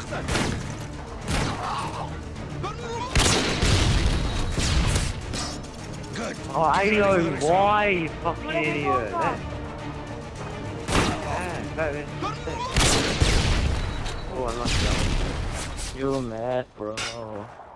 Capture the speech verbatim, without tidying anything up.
Good. Oh, Aylo, why, you fucking idiot? That, yeah, that is sick. Oh, I must go. You're mad, bro.